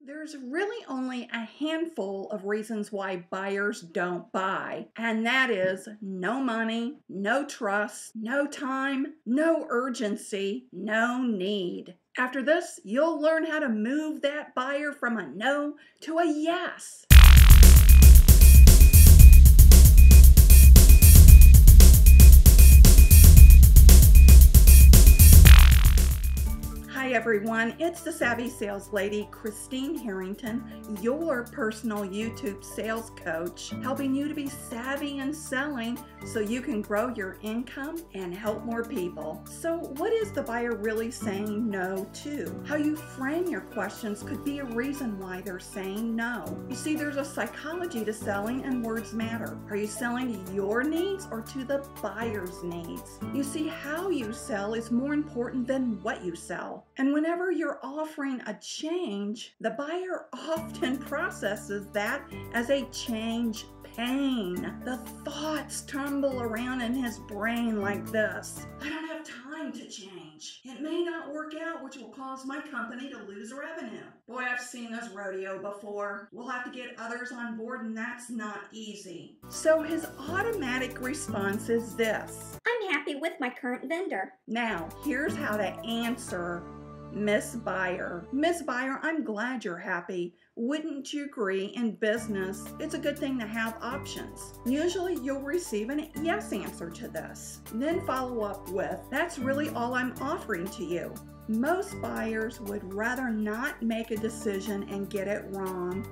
There's really only a handful of reasons why buyers don't buy, and that is no money, no trust, no time, no urgency, no need. After this, you'll learn how to move that buyer from a no to a yes. Hi everyone, it's the Savvy Sales Lady, Christine Harrington, your personal YouTube sales coach, helping you to be savvy in selling so you can grow your income and help more people. So what is the buyer really saying no to? How you frame your questions could be a reason why they're saying no. You see, there's a psychology to selling and words matter. Are you selling to your needs or to the buyer's needs? You see, how you sell is more important than what you sell. And whenever you're offering a change, the buyer often processes that as a change pain. The thoughts tumble around in his brain like this. I don't have time to change. It may not work out, which will cause my company to lose revenue. Boy, I've seen this rodeo before. We'll have to get others on board, and that's not easy. So his automatic response is this. I'm happy with my current vendor. Now, here's how to answer Miss Buyer. Miss Buyer, I'm glad you're happy. Wouldn't you agree, in business, it's a good thing to have options? Usually you'll receive a yes answer to this. Then follow up with, that's really all I'm offering to you. Most buyers would rather not make a decision and get it wrong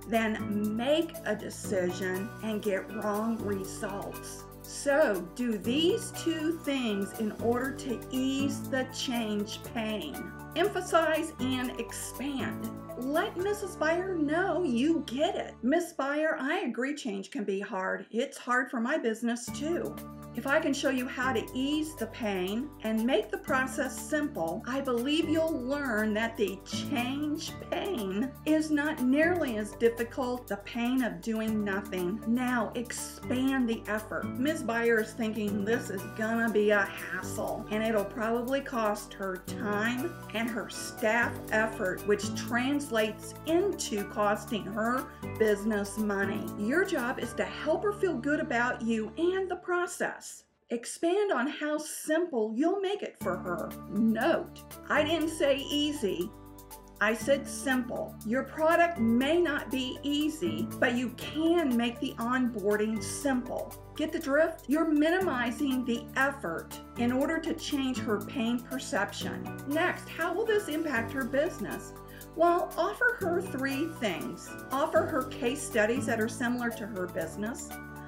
than make a decision and get wrong results. So do these two things in order to ease the change pain. Emphasize and expand. Let Mrs. Buyer know you get it. Miss Buyer, I agree change can be hard. It's hard for my business too. If I can show you how to ease the pain and make the process simple, I believe you'll learn that the change pain is not nearly as difficult the pain of doing nothing. Now expand the effort. Ms. Buyer is thinking this is gonna be a hassle and it'll probably cost her time and her staff effort, which translates into costing her business money. Your job is to help her feel good about you and the process. Expand on how simple you'll make it for her. Note, I didn't say easy. I said simple. Your product may not be easy, but you can make the onboarding simple. Get the drift? You're minimizing the effort in order to change her pain perception. Next, how will this impact her business? Well, offer her three things. Offer her case studies that are similar to her business,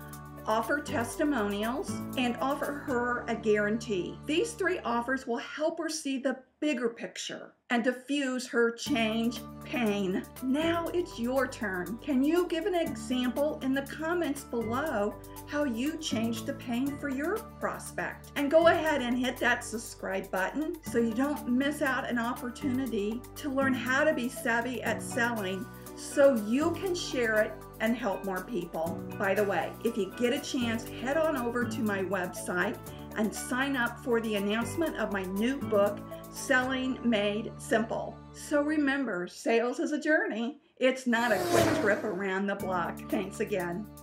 offer testimonials, and offer her a guarantee. These three offers will help her see the bigger picture and diffuse her change pain. Now it's your turn. Can you give an example in the comments below how you changed the pain for your prospect? And go ahead and hit that subscribe button so you don't miss out an opportunity to learn how to be savvy at selling so you can share it and help more people. By the way, if you get a chance, head on over to my website and sign up for the announcement of my new book, Selling Made Simple. So remember, sales is a journey. It's not a quick trip around the block. Thanks again.